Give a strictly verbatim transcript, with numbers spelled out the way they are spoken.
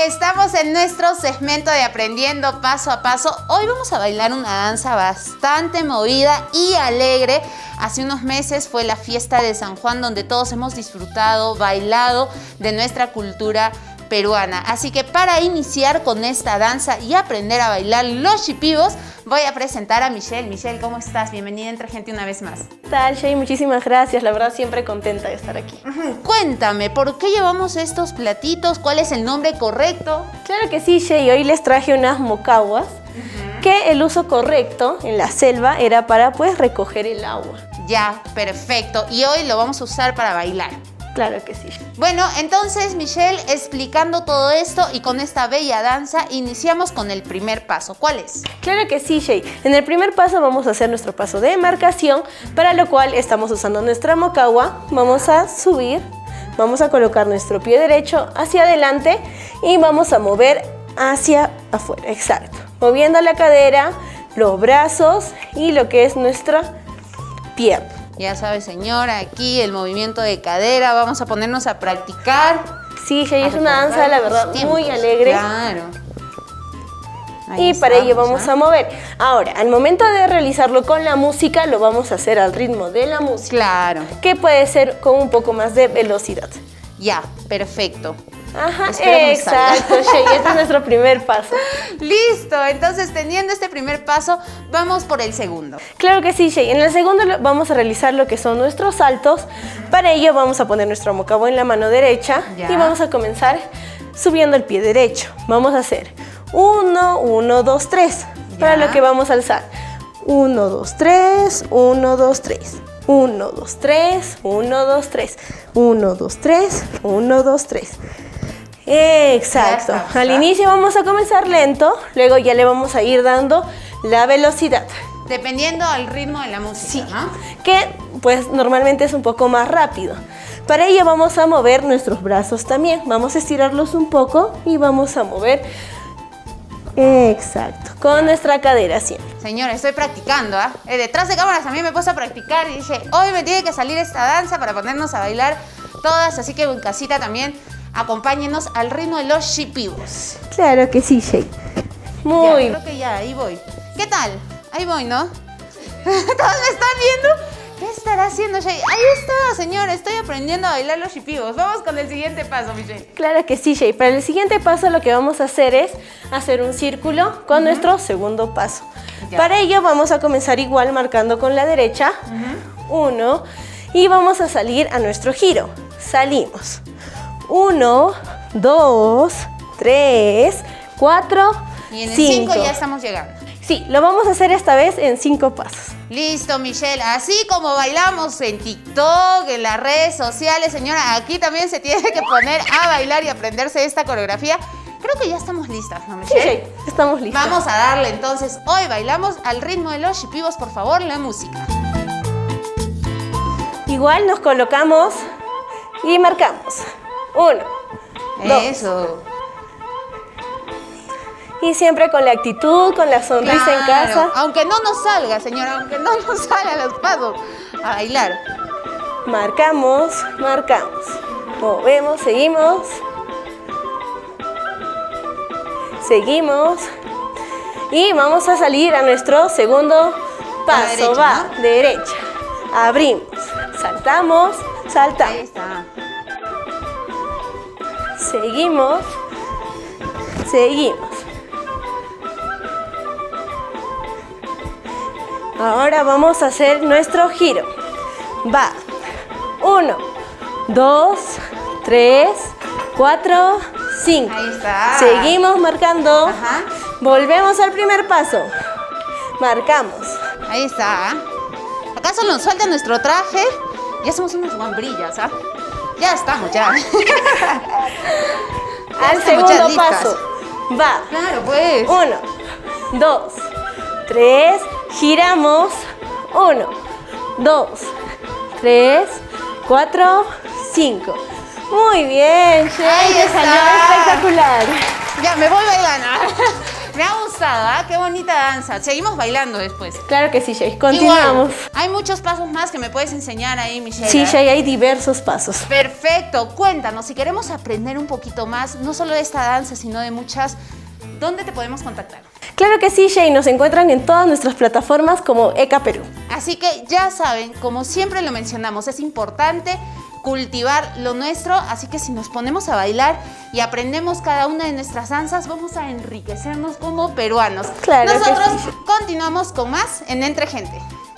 Estamos en nuestro segmento de Aprendiendo Paso a Paso. Hoy vamos a bailar una danza bastante movida y alegre. Hace unos meses fue la fiesta de San Juan, donde todos hemos disfrutado, bailado de nuestra cultura peruana. Así que para iniciar con esta danza y aprender a bailar los chipivos, voy a presentar a Michelle. Michelle, ¿cómo estás? Bienvenida Entre Gente una vez más. ¿Qué tal, Shay? Muchísimas gracias. La verdad, siempre contenta de estar aquí. Uh-huh. Cuéntame, ¿por qué llevamos estos platitos? ¿Cuál es el nombre correcto? Claro que sí, Shay. Hoy les traje unas mocaguas, uh-huh, que el uso correcto en la selva era para, pues, recoger el agua. Ya, perfecto. Y hoy lo vamos a usar para bailar. Claro que sí. Bueno, entonces, Michelle, explicando todo esto y con esta bella danza, iniciamos con el primer paso. ¿Cuál es? Claro que sí, Shay. En el primer paso vamos a hacer nuestro paso de marcación, para lo cual estamos usando nuestra mocagua. Vamos a subir, vamos a colocar nuestro pie derecho hacia adelante y vamos a mover hacia afuera. Exacto. Moviendo la cadera, los brazos y lo que es nuestra pierna. Ya sabe, señora, aquí el movimiento de cadera, vamos a ponernos a practicar. Sí, Shay, es una danza, la verdad, muy alegre. Claro. Ahí y estamos, para ello vamos, ¿eh?, a mover. Ahora, al momento de realizarlo con la música, lo vamos a hacer al ritmo de la música. Claro. Que puede ser con un poco más de velocidad. Ya, perfecto. Ajá, exacto, Shay, este es nuestro primer paso. Listo, entonces teniendo este primer paso, vamos por el segundo. Claro que sí, Shay. En el segundo vamos a realizar lo que son nuestros saltos. Para ello vamos a poner nuestro mocagua en la mano derecha, ya, y vamos a comenzar subiendo el pie derecho. Vamos a hacer uno, uno, dos, tres, para lo que vamos a alzar. uno, dos, tres, uno, dos, tres. uno, dos, tres, uno, dos, tres. uno, dos, tres, uno, dos, tres. Exacto. Está, al inicio vamos a comenzar lento, luego ya le vamos a ir dando la velocidad. Dependiendo del ritmo de la música, sí, ¿no? Que pues normalmente es un poco más rápido. Para ello vamos a mover nuestros brazos también. Vamos a estirarlos un poco y vamos a mover. Exacto, con nuestra cadera siempre. Señora, estoy practicando, ¿ah? ¿eh? Detrás de cámaras también me puse a practicar y dije, hoy me tiene que salir esta danza para ponernos a bailar todas, así que en casita también acompáñenos al ritmo de los chipivos. Claro que sí, Shay. Muy bien. Creo que ya, ahí voy. ¿Qué tal? Ahí voy, ¿no? ¿Todos me están viendo? ¿Qué estará haciendo, Shay? Ahí está, señora, estoy aprendiendo a bailar los chipivos. Vamos con el siguiente paso, Michelle. Claro que sí, Shay. Para el siguiente paso lo que vamos a hacer es hacer un círculo con uh-huh. nuestro segundo paso. Ya. Para ello vamos a comenzar igual marcando con la derecha. Uh-huh. Uno. Y vamos a salir a nuestro giro. Salimos. Uno, dos, tres, cuatro, y en el cinco. cinco ya estamos llegando. Sí, lo vamos a hacer esta vez en cinco pasos. Listo, Michelle. Así como bailamos en TikTok, en las redes sociales, señora, aquí también se tiene que poner a bailar y aprenderse esta coreografía. Creo que ya estamos listas, ¿no, Michelle? Sí, estamos listas. Vamos a darle entonces. Hoy bailamos al ritmo de los chipivos, por favor, la música. Igual nos colocamos y marcamos. Uno, Eso. Dos. Y siempre con la actitud, con la sonrisa, claro, en casa. Aunque no nos salga, señora, aunque no nos salgan los pasos, a bailar. Marcamos, marcamos. Movemos, seguimos. Seguimos. Y vamos a salir a nuestro segundo paso. Derecha, va, ¿no? Derecha. Abrimos, saltamos, saltamos. Ahí está. Seguimos, seguimos. Ahora vamos a hacer nuestro giro. Va. Uno, dos, tres, cuatro, cinco. Ahí está. Seguimos marcando. Ajá. Volvemos al primer paso. Marcamos. Ahí está. ¿Acaso nos suelta nuestro traje? Ya somos unas guambrillas, ¿ah? Ya estamos, ya. Al segundo paso. Va. Claro, pues. Uno, dos, tres, giramos. Uno, dos, tres, cuatro, cinco. Muy bien, Shay, Ahí salió está. espectacular. Ya, me voy bailando. Me ha gustado, ¿ah? Qué bonita danza. Seguimos bailando después. Claro que sí, Shay. Continuamos. Igual, hay muchos pasos más que me puedes enseñar ahí, Michelle. Sí, Shay, hay diversos pasos. Perfecto. Cuéntanos, si queremos aprender un poquito más, no solo de esta danza, sino de muchas, ¿dónde te podemos contactar? Claro que sí, Shay. Nos encuentran en todas nuestras plataformas como E C A Perú. Así que ya saben, como siempre lo mencionamos, es importante cultivar lo nuestro, así que si nos ponemos a bailar y aprendemos cada una de nuestras danzas, vamos a enriquecernos como peruanos. Claro Nosotros que sí. continuamos con más en Entre Gente.